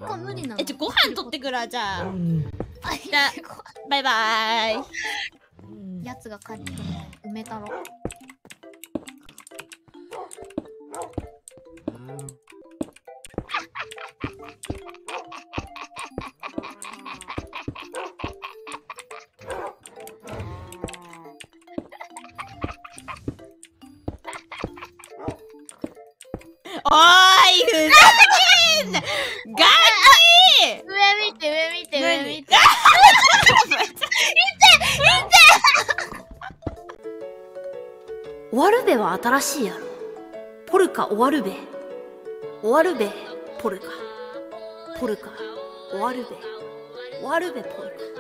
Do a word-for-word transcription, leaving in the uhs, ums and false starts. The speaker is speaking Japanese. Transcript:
個無理なの。 え、ちょ、ご飯取ってくるわ、じゃあ。 あ、 じゃあ、バイバーイ。 やつが帰ってくるの埋めたろ。 おーい、ふざけんな。ガキ。 上見て、上見て、上見て。 終わるべは新しいやろ。ポルカ終わるべ。終わるべ、ポルカ。ポルカ、終わるべ。終わるべ、ポルカ。